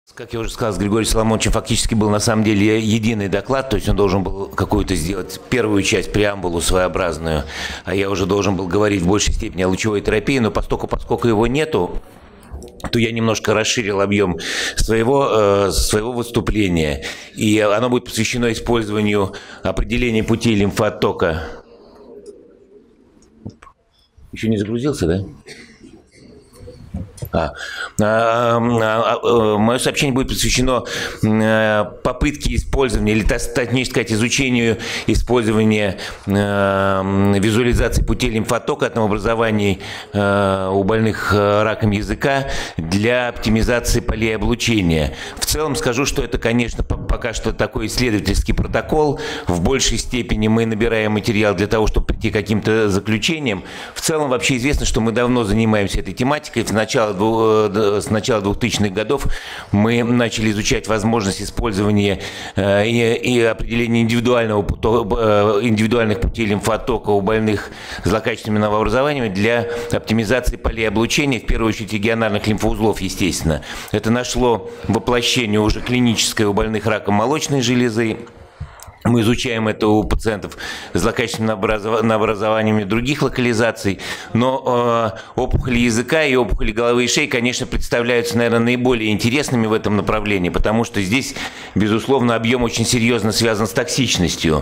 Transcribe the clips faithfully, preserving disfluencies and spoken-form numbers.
Как я уже сказал, с Григорием Соломоновичем фактически был на самом деле единый доклад, то есть он должен был какую-то сделать первую часть, преамбулу своеобразную, а я уже должен был говорить в большей степени о лучевой терапии, но поскольку, поскольку его нету, то я немножко расширил объем своего, э, своего выступления, и оно будет посвящено использованию определения путей лимфооттока. Еще не загрузился, да? А, а, а, а, мое сообщение будет посвящено а, попытке использования, или точнее сказать, изучению использования а, визуализации путей лимфооттока от новообразований а, у больных раком языка для оптимизации полей облучения. В целом скажу, что это, конечно, пока что такой исследовательский протокол. В большей степени мы набираем материал для того, чтобы прийти к каким-то заключениям. В целом вообще известно, что мы давно занимаемся этой тематикой. В начале с начала двухтысячных годов мы начали изучать возможность использования э, и, и определения индивидуального, э, индивидуальных путей лимфооттока у больных злокачественными новообразованиями для оптимизации полей облучения, в первую очередь регионарных лимфоузлов, естественно. Это нашло воплощение уже клиническое у больных раком молочной железы. Мы изучаем это у пациентов с злокачественными новообразованиями других локализаций, но э, опухоли языка и опухоли головы и шеи, конечно, представляются, наверное, наиболее интересными в этом направлении, потому что здесь, безусловно, объем очень серьезно связан с токсичностью.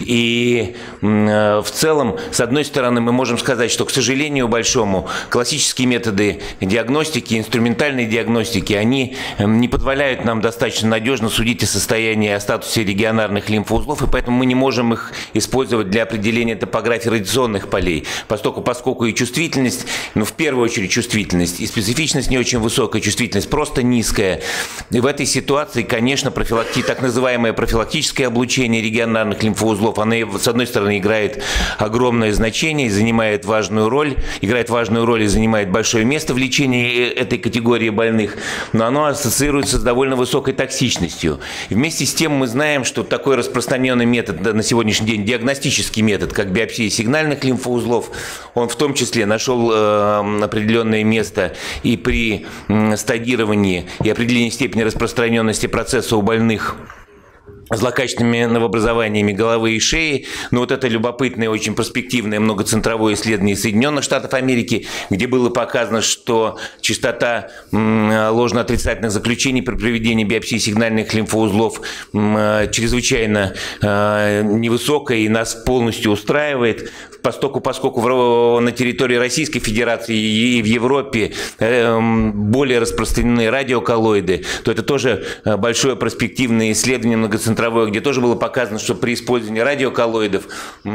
И э, в целом, с одной стороны, мы можем сказать, что, к сожалению большому, классические методы диагностики, инструментальной диагностики, они не позволяют нам достаточно надежно судить о состоянии, о статусе регионарных лимфоузлов, и поэтому мы не можем их использовать для определения топографии радиационных полей, поскольку, поскольку и чувствительность, ну, в первую очередь чувствительность, и специфичность не очень высокая, чувствительность просто низкая. И в этой ситуации, конечно, профилакти... так называемое профилактическое облучение регионарных лимфоузлов, оно, с одной стороны, играет огромное значение и занимает важную роль, играет важную роль и занимает большое место в лечении этой категории больных, но оно ассоциируется с довольно высокой токсичностью. И вместе с тем мы знаем, что такой распространенный метод на сегодняшний день, диагностический метод, как биопсия сигнальных лимфоузлов, он в том числе нашел э, определенное место и при э, стадировании и определении степени распространенности процесса у больных злокачественными новообразованиями головы и шеи. Но вот это любопытное, очень перспективное многоцентровое исследование Соединенных Штатов Америки, где было показано, что частота ложно-отрицательных заключений при проведении биопсии сигнальных лимфоузлов чрезвычайно невысокая и нас полностью устраивает. Поскольку, поскольку на территории Российской Федерации и в Европе более распространены радиоколлоиды, то это тоже большое перспективное исследование многоцентровое, где тоже было показано, что при использовании радиоколлоидов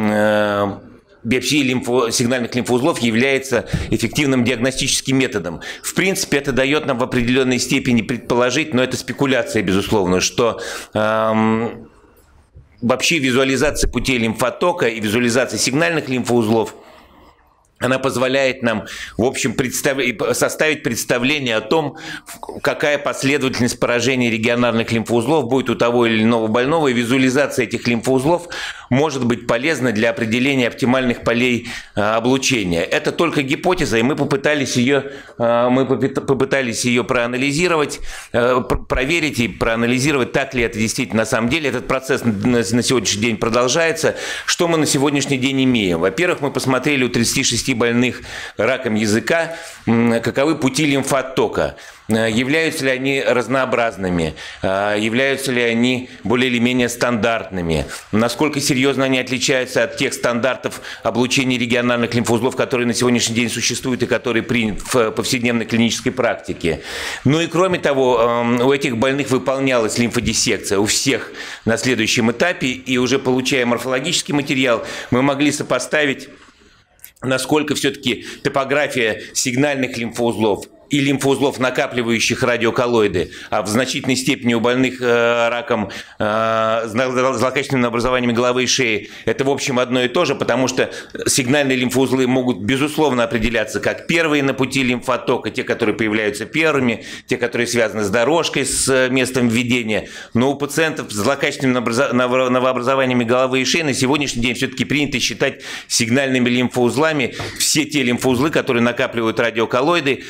биопсия лимфо, сигнальных лимфоузлов является эффективным диагностическим методом. В принципе, это дает нам в определенной степени предположить, но это спекуляция, безусловно, что эм, вообще визуализация путей лимфооттока и визуализация сигнальных лимфоузлов, она позволяет нам, в общем, представ... составить представление о том, какая последовательность поражения регионарных лимфоузлов будет у того или иного больного, и визуализация этих лимфоузлов может быть полезна для определения оптимальных полей а, облучения. Это только гипотеза, и мы попытались ее, а, мы попытались ее проанализировать, а, проверить и проанализировать, так ли это действительно на самом деле. Этот процесс на, на сегодняшний день продолжается. Что мы на сегодняшний день имеем? Во-первых, мы посмотрели у тридцати шести больных раком языка, каковы пути лимфооттока. Являются ли они разнообразными, являются ли они более или менее стандартными, насколько серьезно они отличаются от тех стандартов облучения регионарных лимфоузлов, которые на сегодняшний день существуют и которые приняты в повседневной клинической практике. Ну и кроме того, у этих больных выполнялась лимфодиссекция, у всех на следующем этапе, и уже получая морфологический материал, мы могли сопоставить, насколько все-таки топография сигнальных лимфоузлов и лимфоузлов, накапливающих радиоколлоиды, а в значительной степени у больных э, раком э, злокачественными образованиями головы и шеи, это в общем одно и то же, потому что сигнальные лимфоузлы могут безусловно определяться как первые на пути лимфооттока, те, которые появляются первыми, те, которые связаны с дорожкой, с местом введения. Но у пациентов с злокачественными новообразованиями головы и шеи на сегодняшний день все-таки принято считать сигнальными лимфоузлами все те лимфоузлы, которые накапливают радиоколлоиды, а есть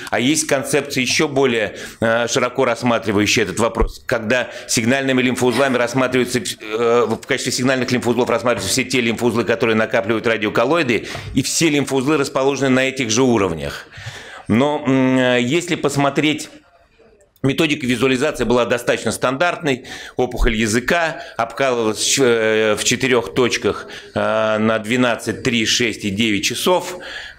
концепция еще более широко рассматривающая этот вопрос, когда сигнальными лимфоузлами рассматриваются, в качестве сигнальных лимфоузлов рассматриваются все те лимфоузлы, которые накапливают радиоколлоиды, и все лимфоузлы расположены на этих же уровнях. Но если посмотреть... Методика визуализации была достаточно стандартной. Опухоль языка обкалывалась в четырех точках на двенадцать, три, шесть и девять часов.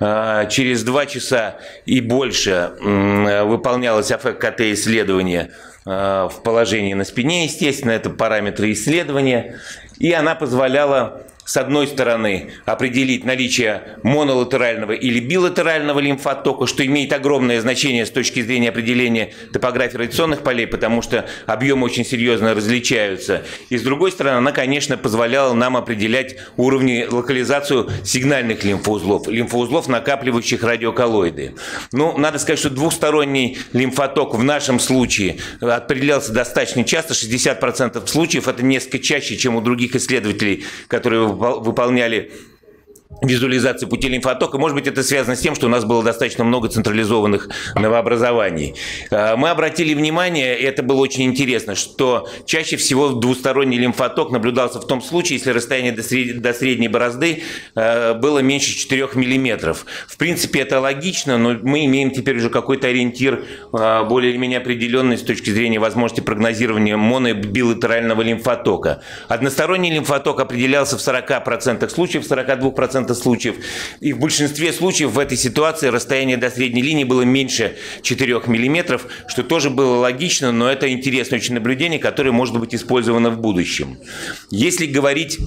Через два часа и больше выполнялось АФ-КТ-исследование в положении на спине, естественно, это параметры исследования. И она позволяла, с одной стороны, определить наличие монолатерального или билатерального лимфоотока, что имеет огромное значение с точки зрения определения топографии радиационных полей, потому что объемы очень серьезно различаются. И с другой стороны, она, конечно, позволяла нам определять уровни, локализацию сигнальных лимфоузлов, лимфоузлов, накапливающих радиоколлоиды. Ну, надо сказать, что двухсторонний лимфоток в нашем случае определялся достаточно часто, шестьдесят процентов случаев, это несколько чаще, чем у других исследователей, которые выполняли визуализации пути лимфотока. Может быть, это связано с тем, что у нас было достаточно много централизованных новообразований. Мы обратили внимание, и это было очень интересно, что чаще всего двусторонний лимфоток наблюдался в том случае, если расстояние до средней, до средней борозды было меньше четырёх миллиметров. В принципе, это логично, но мы имеем теперь уже какой-то ориентир более или менее определенный с точки зрения возможности прогнозирования моно- и билатерального лимфотока. Односторонний лимфоток определялся в сорока процентах случаев, в сорока двух процентах случаев. И в большинстве случаев в этой ситуации расстояние до средней линии было меньше четырёх миллиметров, что тоже было логично, но это интересное очень наблюдение, которое может быть использовано в будущем. Если говорить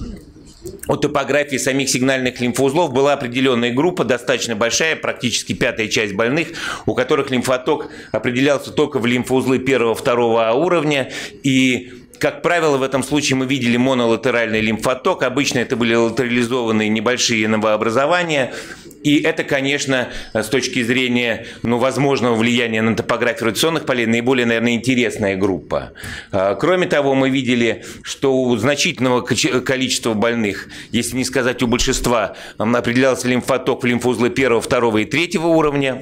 о топографии самих сигнальных лимфоузлов, была определенная группа, достаточно большая, практически пятая часть больных, у которых лимфоток определялся только в лимфоузлы первого-второго уровня, и как правило, в этом случае мы видели монолатеральный лимфоток. Обычно это были латерализованные небольшие новообразования. И это, конечно, с точки зрения ну, возможного влияния на топографию радиационных полей, наиболее, наверное, интересная группа. Кроме того, мы видели, что у значительного количества больных, если не сказать у большинства, определялся лимфоток в лимфоузлы первого, второго и третьего уровня.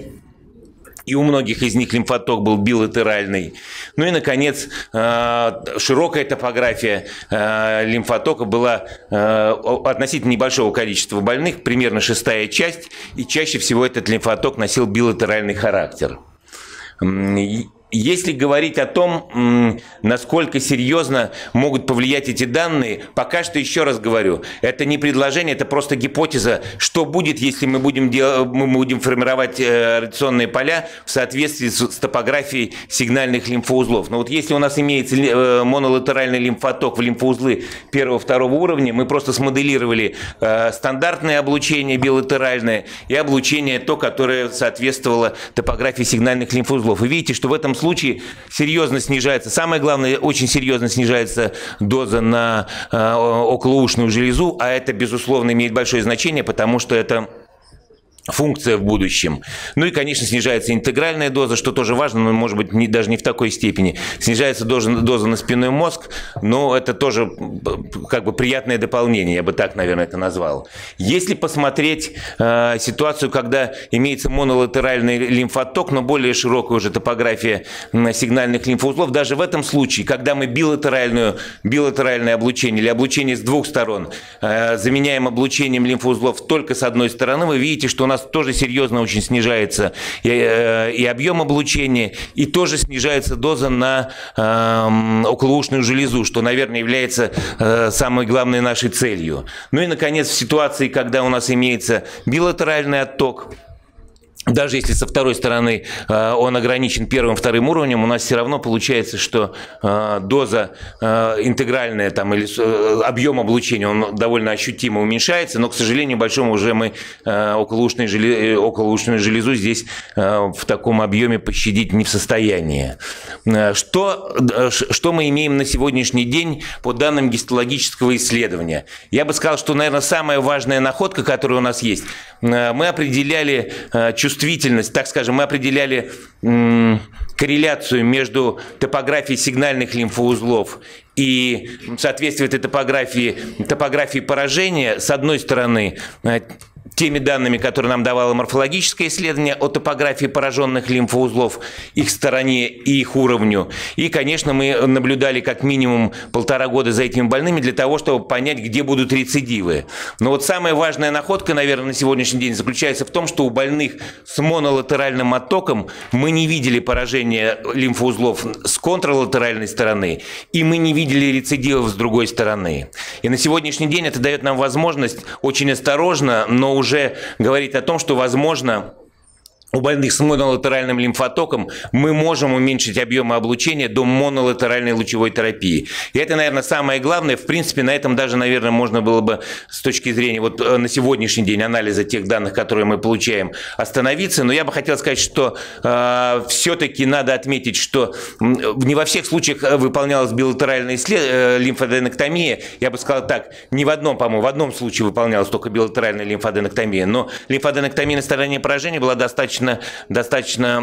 И у многих из них лимфоток был билатеральный. Ну и, наконец, широкая топография лимфотока была относительно небольшого количества больных, примерно шестая часть, и чаще всего этот лимфоток носил билатеральный характер. Если говорить о том, насколько серьезно могут повлиять эти данные, пока что, еще раз говорю, это не предложение, это просто гипотеза, что будет, если мы будем, дел... мы будем формировать радиационные поля в соответствии с топографией сигнальных лимфоузлов. Но вот если у нас имеется монолатеральный лимфоток в лимфоузлы первого-второго уровня, мы просто смоделировали стандартное облучение билатеральное и облучение то, которое соответствовало топографии сигнальных лимфоузлов. Вы видите, что в этом случае серьезно снижается, самое главное, очень серьезно снижается доза на э, околоушную железу, а это, безусловно, имеет большое значение, потому что это функция в будущем. Ну и, конечно, снижается интегральная доза, что тоже важно, но, может быть, не, даже не в такой степени. Снижается доза, доза на спинной мозг, но это тоже как бы приятное дополнение, я бы так, наверное, это назвал. Если посмотреть э, ситуацию, когда имеется монолатеральный лимфоток, но более широкая уже топография сигнальных лимфоузлов, даже в этом случае, когда мы билатеральную, билатеральное облучение или облучение с двух сторон э, заменяем облучением лимфоузлов только с одной стороны, вы видите, что у нас тоже серьезно очень снижается и, и объем облучения, и тоже снижается доза на э, околоушную железу, что, наверное, является э, самой главной нашей целью. Ну и, наконец, в ситуации, когда у нас имеется билатеральный отток, даже если со второй стороны э, он ограничен первым, вторым уровнем, у нас все равно получается, что э, доза э, интегральная там, или э, объем облучения он довольно ощутимо уменьшается, но, к сожалению, большому уже мы э, околоушную, железу, околоушную железу здесь э, в таком объеме пощадить не в состоянии. Что, что мы имеем на сегодняшний день по данным гистологического исследования? Я бы сказал, что, наверное, самая важная находка, которая у нас есть, мы определяли чувствительность, чувствительность, так скажем, мы определяли м, корреляцию между топографией сигнальных лимфоузлов и соответствие этой топографии, топографии поражения, с одной стороны, теми данными, которые нам давало морфологическое исследование о топографии пораженных лимфоузлов, их стороне и их уровню. И, конечно, мы наблюдали как минимум полтора года за этими больными для того, чтобы понять, где будут рецидивы. Но вот самая важная находка, наверное, на сегодняшний день заключается в том, что у больных с монолатеральным оттоком мы не видели поражения лимфоузлов с контралатеральной стороны, и мы не видели рецидивов с другой стороны. И на сегодняшний день это дает нам возможность очень осторожно, но уже говорить о том, что, возможно, у больных с монолатеральным лимфотоком мы можем уменьшить объемы облучения до монолатеральной лучевой терапии. И это, наверное, самое главное. В принципе, на этом даже, наверное, можно было бы с точки зрения вот на сегодняшний день анализа тех данных, которые мы получаем, остановиться. Но я бы хотел сказать, что э, все-таки надо отметить, что не во всех случаях выполнялась билатеральная э, лимфоденектомия. Я бы сказал так, не в одном, по-моему, в одном случае выполнялась только билатеральная лимфоденектомия. Но лимфоденектомия на стороне поражения была достаточно достаточно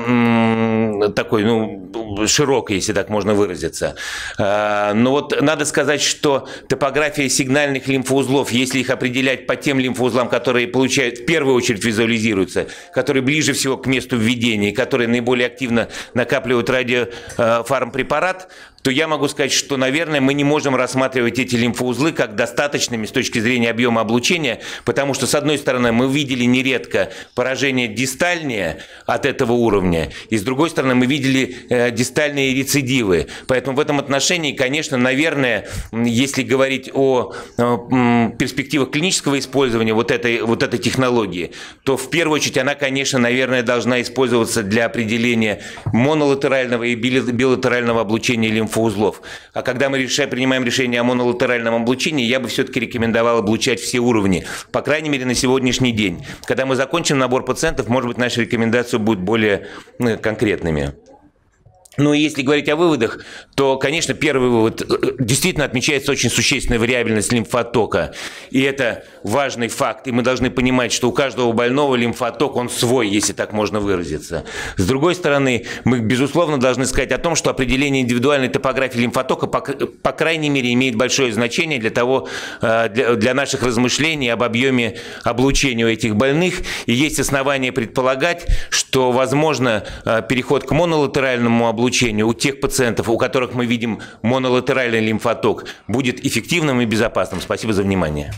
м, такой, ну, широкой, если так можно выразиться. А, но вот надо сказать, что топография сигнальных лимфоузлов, если их определять по тем лимфоузлам, которые получают, в первую очередь визуализируются, которые ближе всего к месту введения, которые наиболее активно накапливают радиофармпрепарат, то я могу сказать, что, наверное, мы не можем рассматривать эти лимфоузлы как достаточными с точки зрения объема облучения, потому что, с одной стороны, мы видели нередко поражение дистальнее от этого уровня, и, с другой стороны, мы видели э, дистальные рецидивы. Поэтому в этом отношении, конечно, наверное, если говорить о э, перспективах клинического использования вот этой, вот этой технологии, то, в первую очередь, она, конечно, наверное, должна использоваться для определения монолатерального и билатерального облучения лимфоузлов. лимфоузлов. А когда мы решаем, принимаем решение о монолатеральном облучении, я бы все-таки рекомендовал облучать все уровни. По крайней мере, на сегодняшний день. Когда мы закончим набор пациентов, может быть, наши рекомендации будут более ну, конкретными. Ну, если говорить о выводах, то, конечно, первый вывод. Действительно отмечается очень существенная вариабельность лимфотока. И это важный факт. И мы должны понимать, что у каждого больного лимфоток, он свой, если так можно выразиться. С другой стороны, мы, безусловно, должны сказать о том, что определение индивидуальной топографии лимфотока, по, по крайней мере, имеет большое значение для того, для, для наших размышлений об объеме облучения у этих больных. И есть основания предполагать, что, возможно, переход к монолатеральному облучению у тех пациентов, у которых мы видим монолатеральный лимфоток, будет эффективным и безопасным. Спасибо за внимание.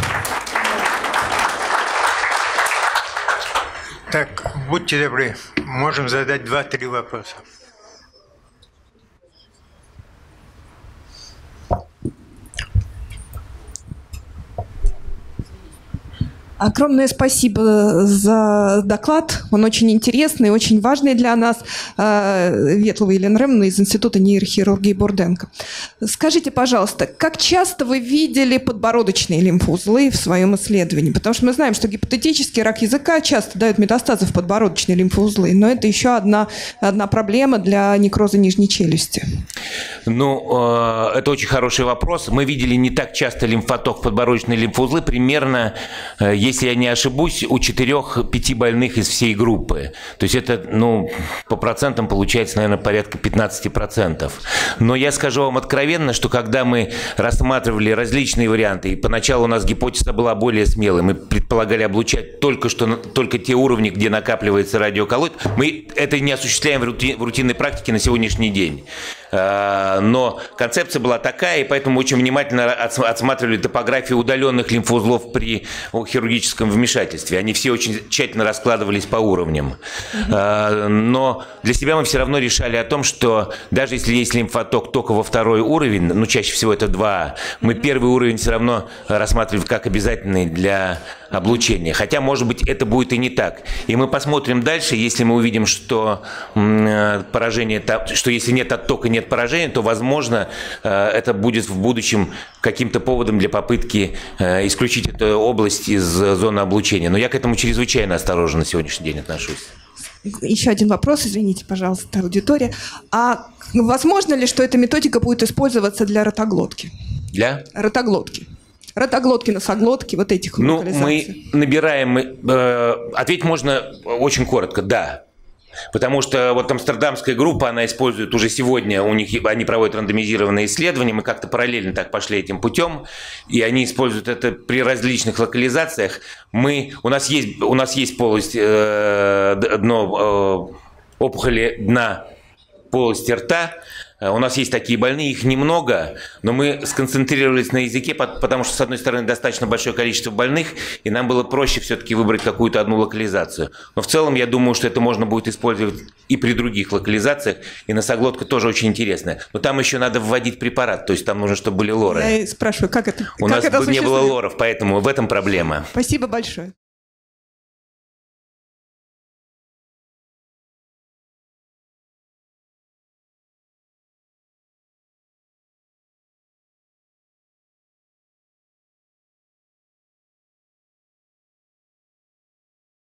Так, будьте добры, можем задать два-три вопроса. Огромное спасибо за доклад. Он очень интересный, очень важный для нас. Ветлова Елена Ремовна из Института нейрохирургии Бурденко. Скажите, пожалуйста, как часто вы видели подбородочные лимфоузлы в своем исследовании? Потому что мы знаем, что гипотетический рак языка часто дает метастазы в подбородочные лимфоузлы, но это еще одна, одна проблема для некроза нижней челюсти. Ну, это очень хороший вопрос. Мы видели не так часто лимфоток в подбородочные лимфоузлы, примерно, если я не ошибусь, у четырёх-пяти больных из всей группы. То есть это, ну, по процентам получается, наверное, порядка пятнадцати процентов. Но я скажу вам откровенно, что когда мы рассматривали различные варианты, и поначалу у нас гипотеза была более смелой, мы предполагали облучать только, что, только те уровни, где накапливается радиоколлоид, мы это не осуществляем в, рути, в рутинной практике на сегодняшний день. Но концепция была такая, и поэтому очень внимательно отсматривали топографию удаленных лимфоузлов при хирургическом вмешательстве. Они все очень тщательно раскладывались по уровням. Но для себя мы все равно решали о том, что даже если есть лимфоток только во второй уровень, ну чаще всего это два, мы первый уровень все равно рассматривали как обязательный для облучения. Хотя, может быть, это будет и не так. И мы посмотрим дальше, если мы увидим, что поражение, что если нет оттока, нет поражения, то, возможно, это будет в будущем каким-то поводом для попытки исключить эту область из зоны облучения. Но я к этому чрезвычайно осторожно на сегодняшний день отношусь. Еще один вопрос, извините, пожалуйста, аудитория. А возможно ли, что эта методика будет использоваться для ротоглотки? Для? Ротоглотки. Ротоглотки, носоглотки, вот этих ну, локализаций. Мы набираем, э, ответить можно очень коротко, да. Потому что вот амстердамская группа, она использует уже сегодня, у них они проводят рандомизированные исследования, мы как-то параллельно так пошли этим путем, и они используют это при различных локализациях. Мы, у нас есть, у нас есть полость, э, дно, э, опухоли дна полости рта. У нас есть такие больные, их немного, но мы сконцентрировались на языке, потому что, с одной стороны, достаточно большое количество больных, и нам было проще все-таки выбрать какую-то одну локализацию. Но в целом, я думаю, что это можно будет использовать и при других локализациях, и носоглотка тоже очень интересная. Но там еще надо вводить препарат, то есть там нужно, чтобы были лоры. Я спрашиваю, как это? У как нас это бы не было существует? лоров, поэтому в этом проблема. Спасибо большое.